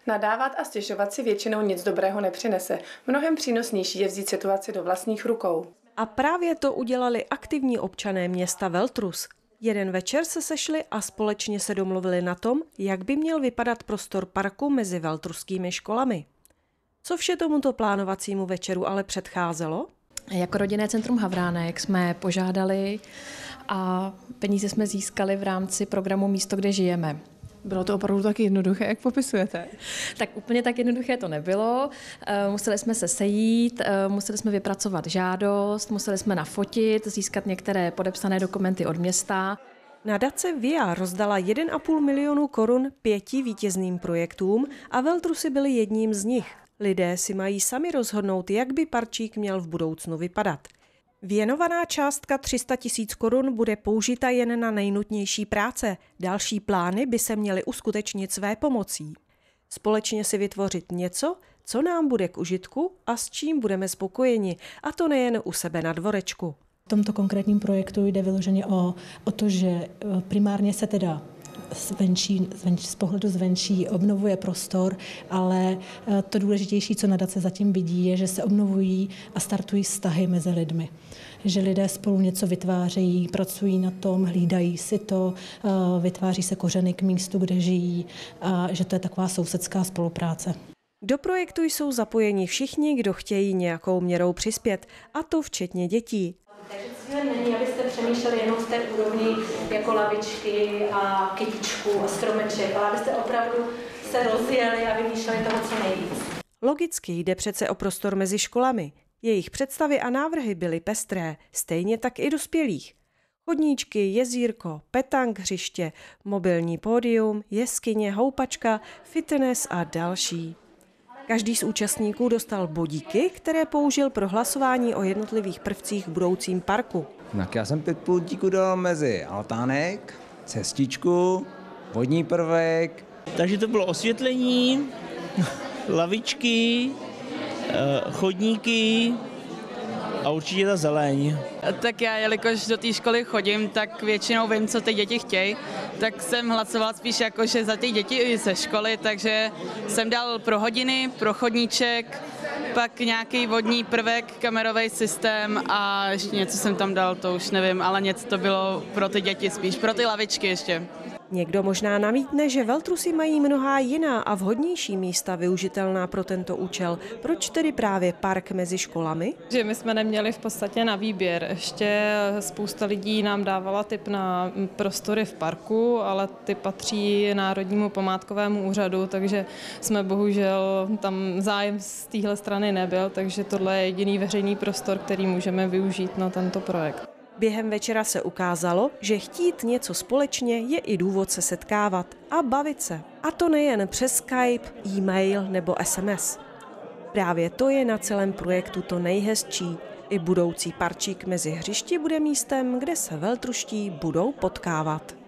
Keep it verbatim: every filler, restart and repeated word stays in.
Nadávat a stěžovat si většinou nic dobrého nepřinese. Mnohem přínosnější je vzít situaci do vlastních rukou. A právě to udělali aktivní občané města Veltrus. Jeden večer se sešli a společně se domluvili na tom, jak by měl vypadat prostor parku mezi veltruskými školami. Co vše tomuto plánovacímu večeru ale předcházelo? Jako Rodinné centrum Havránek jsme požádali a peníze jsme získali v rámci programu Místo, kde žijeme. Bylo to opravdu tak jednoduché, jak popisujete? Tak úplně tak jednoduché to nebylo. Museli jsme se sejít, museli jsme vypracovat žádost, museli jsme nafotit, získat některé podepsané dokumenty od města. Nadace V I A rozdala jeden a půl milionu korun pěti vítězným projektům a Veltrusy byly jedním z nich. Lidé si mají sami rozhodnout, jak by parčík měl v budoucnu vypadat. Věnovaná částka tři sta tisíc korun bude použita jen na nejnutnější práce. Další plány by se měly uskutečnit své pomocí. Společně si vytvořit něco, co nám bude k užitku a s čím budeme spokojeni, a to nejen u sebe na dvorečku. V tomto konkrétním projektu jde vyloženě o, o to, že primárně se teda Zvenčí, zvenčí, z pohledu zvenčí obnovuje prostor, ale to důležitější, co nadace zatím vidí, je, že se obnovují a startují vztahy mezi lidmi. Že lidé spolu něco vytvářejí, pracují na tom, hlídají si to, vytváří se kořeny k místu, kde žijí, a že to je taková sousedská spolupráce. Do projektu jsou zapojeni všichni, kdo chtějí nějakou měrou přispět, a to včetně dětí. Takže cílem není, abyste přemýšleli jenom z té úrovni jako lavičky a kytičku a stromeček, ale abyste opravdu se rozjeli a vymýšleli toho co nejvíc. Logicky jde přece o prostor mezi školami. Jejich představy a návrhy byly pestré, stejně tak i dospělých. Chodníčky, jezírko, petang hřiště, mobilní pódium, jeskyně, houpačka, fitness a další. Každý z účastníků dostal bodíky, které použil pro hlasování o jednotlivých prvcích v budoucím parku. Tak já jsem pět bodíků dal mezi altánek, cestičku, vodní prvek. Takže to bylo osvětlení, lavičky, chodníky a určitě ta zeleň. Tak já, jelikož do té školy chodím, tak většinou vím, co ty děti chtějí, tak jsem hlasovala spíš jako, že za ty děti ze školy, takže jsem dal pro hodiny, pro chodníček, pak nějaký vodní prvek, kamerový systém a ještě něco jsem tam dal, to už nevím, ale něco to bylo pro ty děti spíš, pro ty lavičky ještě. Někdo možná namítne, že Veltrusy mají mnohá jiná a vhodnější místa využitelná pro tento účel. Proč tedy právě park mezi školami? Že my jsme neměli v podstatě na výběr. Ještě spousta lidí nám dávala tip na prostory v parku, ale ty patří Národnímu památkovému úřadu, takže jsme bohužel tam zájem z téhle strany nebyl, takže tohle je jediný veřejný prostor, který můžeme využít na tento projekt. Během večera se ukázalo, že chtít něco společně je i důvod se setkávat a bavit se. A to nejen přes Skype, e-mail nebo es em es. Právě to je na celém projektu to nejhezčí. I budoucí parčík mezi hřišti bude místem, kde se veltruští budou potkávat.